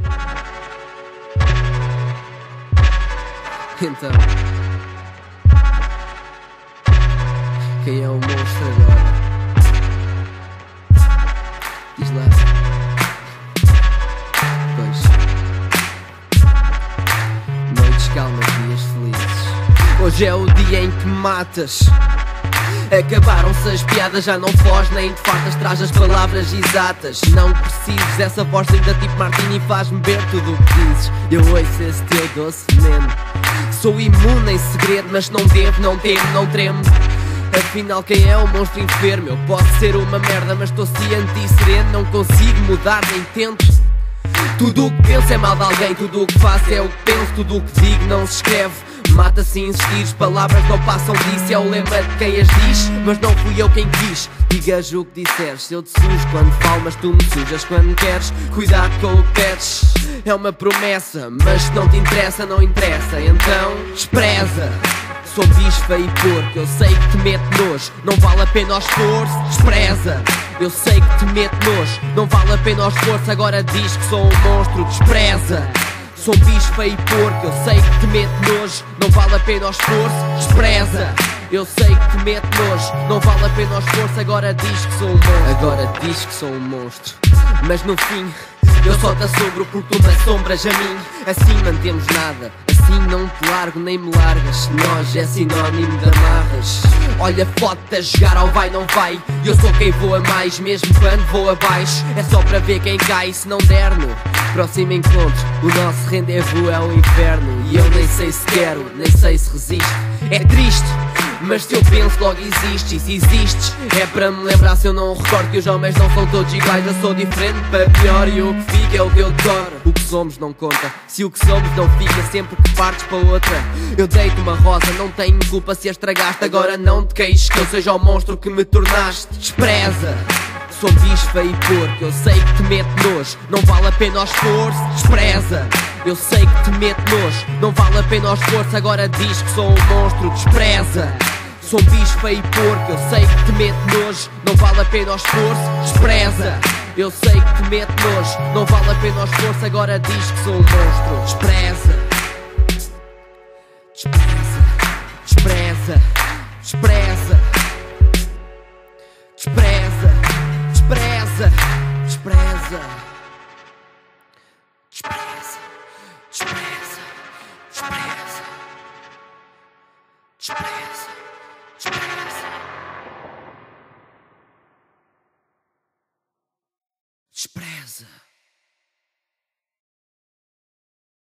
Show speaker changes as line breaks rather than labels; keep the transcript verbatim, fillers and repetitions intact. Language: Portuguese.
Então, quem é o monstro agora? Diz lá. Pois. Noites calmas, dias felizes. Hoje é o dia em que matas. Acabaram-se as piadas, já não foges nem te fartas, traz as palavras exatas. Não precises dessa voz ainda tipo Martini, faz-me ver tudo o que dizes. Eu ouço esse teu doce veneno. Sou imune em segredo, mas não devo, não temo, não tremo. Afinal quem é o monstro enfermo? Eu posso ser uma merda, mas estou ciente e sereno. Não consigo mudar, nem tento. Tudo o que penso é mal de alguém, tudo o que faço é o que penso. Tudo o que digo não se escreve, mata-se insistir. Palavras não passam disso, é o lema de quem as diz. Mas não fui eu quem quis, digas o que disseres. Eu te sujo quando falo, mas tu me sujas quando queres. Cuidado com o que pedes, é uma promessa. Mas se não te interessa, não interessa, então despreza. Sou bispa e porco, eu sei que te mete nojo. Não vale a pena o esforço, despreza. Eu sei que te mete nojo, não vale a pena o esforço. Agora diz que sou um monstro, despreza. Sou bispa e porco, eu sei que te mete nojo. Não vale a pena o esforço, despreza. Eu sei que te mete nojo, não vale a pena o esforço. Agora diz que sou um monstro. Agora diz que sou um monstro, mas no fim eu só te assombro porque tu me assombras a mim. Assim mantemos nada, assim não te largo nem me largas. Nós é sinónimo de amarras. Olha, foto-te a jogar ao vai não vai. Eu sou quem voa mais, mesmo quando vou abaixo. É só para ver quem cai, se não der no próximo encontro o nosso rendezvous é o inferno. E eu nem sei se quero, nem sei se resisto. É triste, mas se eu penso logo existes. E se existes é para me lembrar, se eu não recordo que os homens não são todos iguais. Eu sou diferente para pior e o que fica é o que eu decoro. O que somos não conta, se o que somos não fica sempre que partes para outra. Eu dei-te uma rosa, não tenho culpa se a estragaste. Agora não te queixes que eu seja o monstro que me tornaste, despreza. Sou bispa e porco, eu sei que te mete nojo. Não vale a pena o esforço, despreza. Eu sei que te mete nojo, não vale a pena o esforço. Agora diz que sou um monstro, despreza. Sou bispa e porco, eu sei que te mete nojo. Não vale a pena o esforço, despreza. Eu sei que te mete nojo, não vale a pena o esforço. Agora diz que sou um monstro, despreza. Despreza, despreza, despreza, despreza, despreza, despreza.